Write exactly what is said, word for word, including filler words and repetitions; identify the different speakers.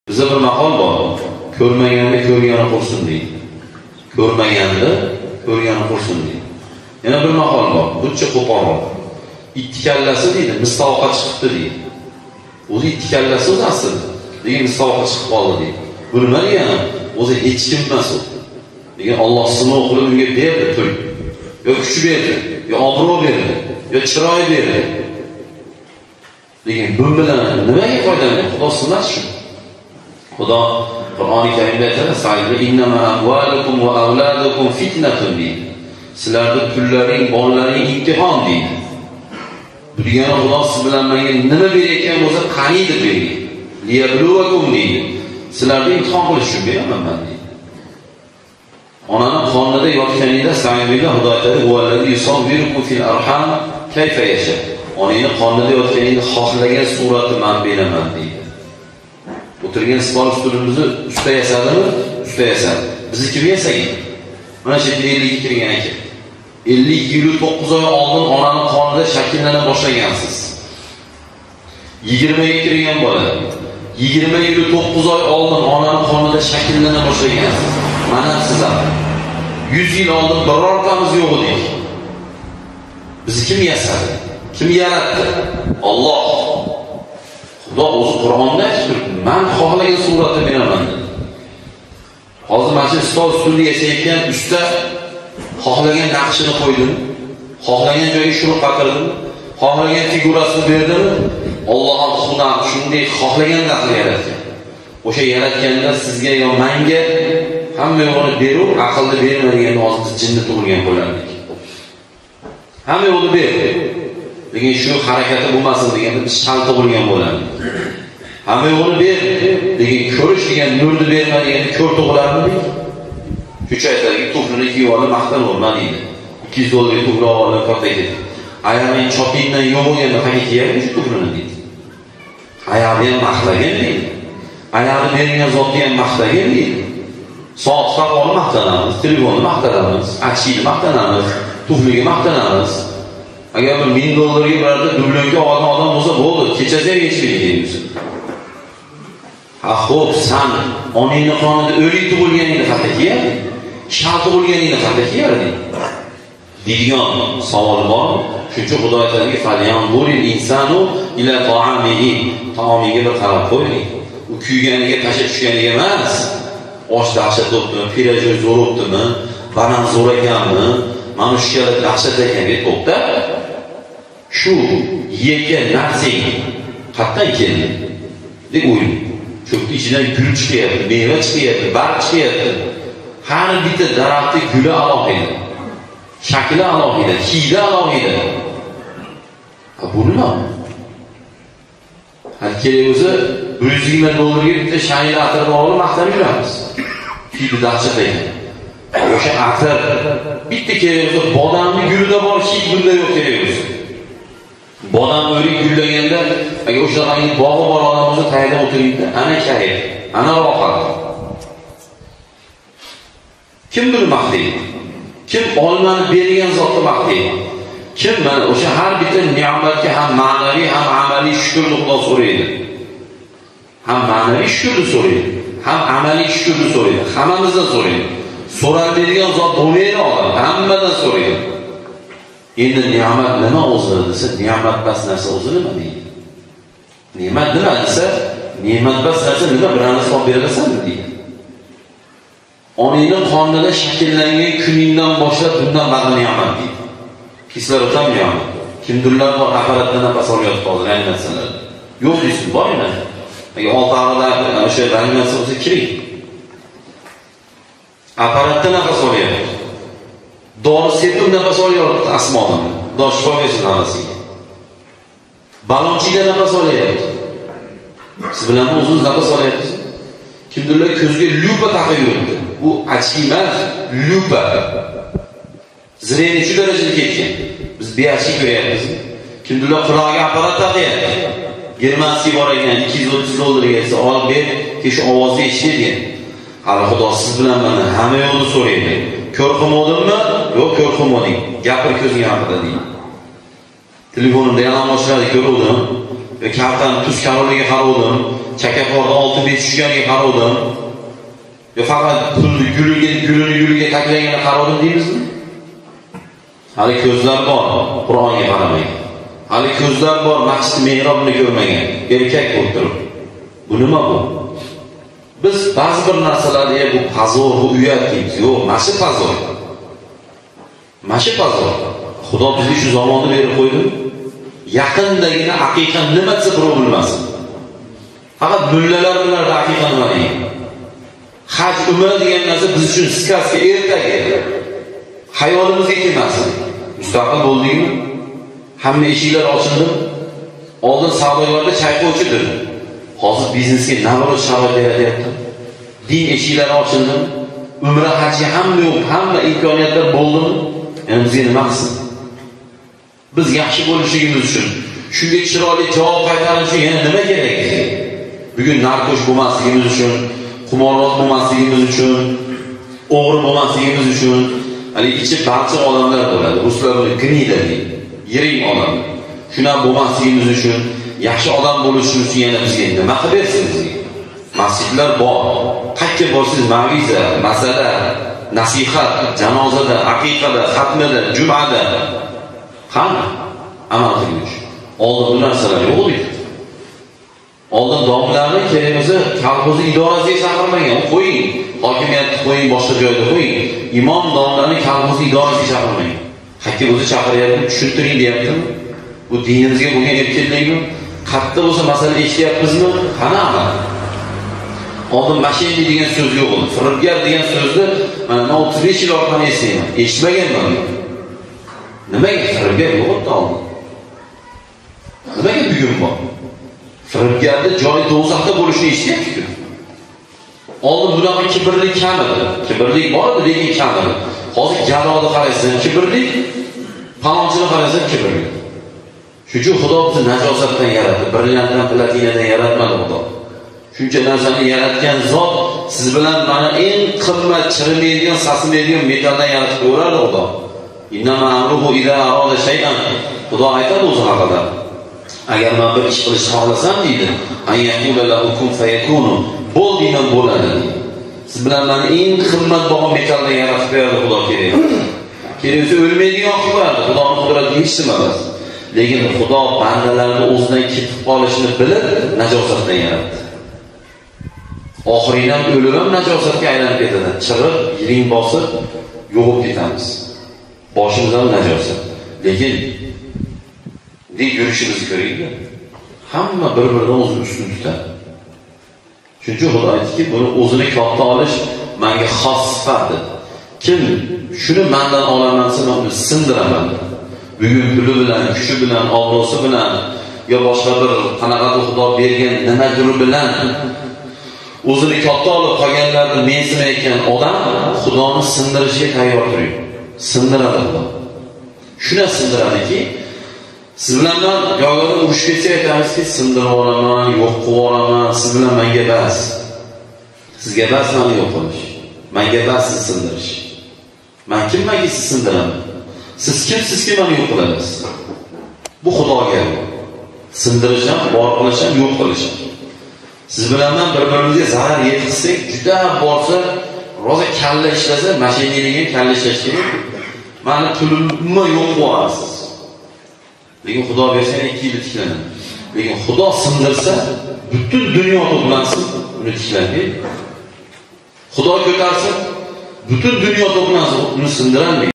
Speaker 1: Bizda bir maqol bor. Ko'rmaganda ko'rgani qursin deydi. Ko'rmaganda ko'rgani qursin deydi. Yana bir maqol bor. Buncha qo'polroq. Ikki kallasi deydi, mistoqqa chiqibdi deydi. O'zi ikki kallasi o'zi aslida. Degan mistoqqa chiqib qoldi deydi. Bu nima degani? O'zi hech kim emas u. Degan Alloh sinov qilib unga berdi pul. Yo kuch berdi, yo obro' berdi, yo chiroy berdi. Degan bu bilan nimaga foydalanadi? Xudo sinmasin. Xudo Qur'oni Karimda aytadi: "Sayyidu innama amwalukum va avladukum fitnatun" deydi. Sizlarning pullaring, bolalaring imtihon deydi. Bu degani Xudo siz bilan menga nima berayotgan bo'lsa, qani deb bergan. Liyabluwakum deydi. Sizlarni imtihon qilish uchun beraman men deydi. Onaning qonida yotganingda Sayyidulloh Xudo aytadi: "Huvallazi yusawwirukum fil arham kayfa yasha." Onangning qonida yotganingda xohlagan surati men beraman deydi. O'tirgan sport stulimizni usta yasadimi? Usta yasadi. Bizni kim yasagan? Mana shu ellik kirgan ekan. ellik yil to'qqiz oy oldin onaning qonida shakllana boshlagansiz. yigirma ga kirgan bola. yigirma yil to'qqiz oy oldin onaning qonida shakllana boshlagansiz. Mana siz ham. yuz yil oldin birortamiz yo'q edik. Bizni kim yasadi? Kim yaratdi? Alloh. Xudo o'zi Qur'onda aytib, "Men xohlagan suratni beraman" dedi. Hozir mana shu stol ustida yashayotgan usta xohlagan naqshini qo'ydim, xohlagan joyga shuni qaqirdim, xohlagan figurasini berdim. Alloh ham xudo shunday xohlagan narsa yaratgan. O'sha yaratganda sizga yo menga hamma yo'lni berib, aqlni bermagan hozir jinni tug'ilgan bo'lardik. Hamma yo'lni ber. Lekin shu harakati bo'lmasin deganda biz shal tug'ilgan bo'lardik. Hamma yo'lni ber. Lekin ko'rish degan nurni berma deganda ko'r tug'ilarmidik? Shuncha aytadi, tuflini kiyib olib maqtan olma deydi. ikki yuz dollarga tufli olib katta ketdi. Ayog'ing chopingdan yo'q bo'lganda qanday kiyadi shu tuflini deydi. Ayog'ni ham maqtagan deydi. Ayog'ni bergan zotni ham maqtagan deydi. Soat saqolni maqtanamiz, telefonni maqtanamiz, achini maqtanamiz, tufliga maqtanamiz. Agar bir ming dollarga birorta dublonga olgan odam bo'lsa, bo'ldi, kechasi ham yechmaydi deymiz. Ha, xo'p, sen onangning qonida o'lik tug'ilganingda qanday kiyadi? Shal tug'ilganingda qanday kiyadi? Deydigan savol bor. Shuncha Xudo aytadiki, "Falyanzuril insanu ila ta'amihi." Taomiga bir qarab qo'ying. U kuyganiga, tasha tushganiga emas. Osh dahshat o'tdimi, pirajor zo'r o'tdimi, banan zo'r ekanmi, mana shu kalar dahshat ekanga to'xta. Shu yegan narsang qayerdan keldi? deb o'ylang. Cho'pni ichidan gul chiqyapti, meva chiqyapti, barg chiqyapti. Har bitta daraxtning guli alohida, shakli alohida, hidi alohida. Bu nima? Har kerak o'zi bir yuz yigirma dollarga bitta shayni atirni olib maqtab yuramiz. Hidi dahshat ekan. O'sha atir bitta kerak o'zi bodamning gulida bor, hid bunda yo'q kerak o'zi. Bodam o'rik gullaganda agar o'sha rangli bog'i bor odam bo'lsa tayyorda o'tiribdi, ana kayf, ana rohat. Kim buni maqtaydi? Kim olmani bergan zotni maqtaydi? Kim mana o'sha har bitta ne'matga ham ma'naviy ham amaliy shukrlik so'raydi. Ham ma'naviy shukrlik so'raydi, ham amaliy shukrlik so'raydi. Hammamizdan so'raydi. So'raladigan zot bo'lmaydi odam, hammadan so'raydi. Endi ne'mat nima o'zi desa, ne'mat bas narsa o'zi nima deydi? Ne'mat nima desa, ne'mat bas narsa nima bilan hisob berasanmi deydi. Onangning qonida shakllangan kuningdan boshlab bundan ba'zi ne'mat deydi. Kisloroddan ne'mat. Kimdirlar bor aparatdan nafas olyapti hozir reanimatsiyalar. Yo'q deysiz, bormi? Agar olti oyda o'sha reanimatsiya bo'lsa kiring. Aparatdan nafas olyapti. Dori sepib nafas olyapti asmodan. Xudo shifo bersin hamasiga. Balonchida nafas olyapti. Siz bilan o'zingiz nafas olyapsiz. Kimdirlar ko'zga lupa taqib yuribdi. Bu achki emas, lupa. Zreni shu darajada ketgan. Biz beachki ko'ryapmiz. Kimdirlar qulog'iga apparat taqyapti. Germanskiy bor ekan, ikki yuz o'ttiz dollarga esa olib ber, kesh ovozni eshitadigan. Hali Xudo siz bilan mana hamma yo'lni so'raydi. Ko'r qilmadimmi? Yo'q, ko'r qilmading. Gapir ko'zing haqida deydi. Telefonimda yana boshladi ko'ruvdim. Ve kartani tuz karoliga qaruvdim. chakaforda olti besh tushganiga qarovdim. Yo faqat pulni guliga, gulini guliga taklaganga qarovdim deymizmi? Hali ko'zlar bor, Qur'onga qaramaydi. Hali ko'zlar bor, masjid mehrobini ko'rmagan, erkak bo'lib turib. Bu nima bu? Biz ba'zi bir narsalarga bu pazor, bu uyat deymiz. Yo'q, mashi pazor. Mashi pazor. Xudo bizga shu zamonni berib qo'ydi. Yaqindagina haqiqat nima desa birov bilmasin. Faqat mullalar bilan haqiqat nima deydi. Haj umra degan narsa biz uchun skaska ertaga. Hayolimizga kelmasin. Mustaqil bo'ldingmi? Hamma eshiklar ochildi. Oldin savdolarda chayqovchidir. Hozir biznesga navro'z sharoit yaratyapti. Din eshiklari ochildi. Umra hajga hamma yo'q, hamma imkoniyatlar bo'ldimi? Endi bizga nima qilsin? Biz yaxshi bo'lishligimiz uchun, shunga chiroyli javob qaytarish uchun yana nima kerak? Bugun narkosh bo'lmasligimiz uchun, qimorboz bo'lmasligimiz uchun, o'g'ri bo'lmasligimiz uchun, hali ichi barcha odamlar bo'ladi. Ruslar buni gnida deydi. Yiring odam. Shuna bo'lmasligimiz uchun, yaxshi odam bo'lishimiz uchun yana bizga nima qilib bersin bizga? Masjidlar bor. Qayerga borsangiz ma'viza, masala, nasihat, janozada, aqiqada, xatmada, jumada qani amal qilish. Oldin bu narsalar yo'q edi. Oldin domlarni kerakmasa kolxoz idorasiga chaqirmagan, qo'ying. Hokimiyatni qo'ying, boshqa joyda qo'ying. Imom domlarni kolxoz idorasiga chaqirmagan. Hakka o'zi chaqiryapti, tushuntiring deyaptimi? Bu dinimizga bo'lgan erkinlikmi? Qatta bo'lsa masala eshityapmizmi? Qana amal? Oldin mashinni degan so'z yo'q edi. Firibgar degan so'zni mana o'ttiz besh yil orqani eslayman. Eshitmaganman. Nimaga firibgar yo'q edi oldin? Nimaga bugun bor? Firibgarda joy do'zaxda bo'lishini eshityapti. Oldin bunaqa kibrlik kam edi. Kibrlik bor edi, lekin kam edi. Hozir jarohatni qaraysan, kibrlik, palonchini qaraysan, kibrlik. Shuning uchun Xudo bizni najosatdan yaratdi, brilliantdan, platinadan yaratmadi Xudo. Shuncha narsani yaratgan zot siz bilan mana eng qimmat, chirimaydigan, sasimaydigan metaldan yaratib qo'yardi Xudo. Innama amruhu idza arada shay'an. Xudo aytadi o'zi haqida. Agar men bir ish qilishni xohlasam deydi, ayyaqula lahu kun fayakunu. Bo'l deyman bo'ladi. Siz bilan mana eng qimmatbaho metaldan yaratib qo'yardi Xudo kerak. Keraksa o'lmaydigan qilib qo'yardi. Xudoning qudrati hech nima emas. Lekin Xudo bandalarni o'zidan ketib qolishini bilib najosatdan yaratdi. Oxiridan o'lib ham najosatga aylanib ketadi. Chiriq, yiring bosib yo'qib ketamiz. Boshimizdan najosat. Lekin deb yurishimiz kerakda. Hamma bir-biridan o'zini ustun tutadi. Chunki Xudo aytdiki, buni o'zini katta olish menga xos sifat. Kim shuni mendan olaman desa, men uni sindiraman. Bugun puli bilan, kuchi bilan, obro'si bilan yo boshqa bir qanaqadir Xudo bergan nimadir bilan o'zini katta olib qolganlarni mensimayotgan odam Xudoni sindirishga tayyor turadi. Sindiradi Xudo. Shuna sindiradiki, siz bilan men yo'g'ida urush ketsa aytamizki, sindirib olaman, yo'q qilib olaman, siz bilan menga bas. Sizga bas meni yo'q qilish. Menga bas siz sindirish. Men kimmanki siz sindiraman. Siz kimsizki meni yo'q qilasiz. Bu Xudoga. Sindirish ham, bor qilish ham, yo'q qilish ham. Siz bilan men bir-birimizga zarar yetkazsak, juda bo'lsa, roza kalla ishlasa, mashinaliga kalla ishlash kerak. Meni pulimni yo'q qilasiz. Lekin Xudo bersa ikki yil tiklanadi. Lekin Xudo sindirsa, butun dunyo to'plansin, uni tiklanadi. Xudo ko'tarsa, butun dunyo to'plansin, uni sindiradi.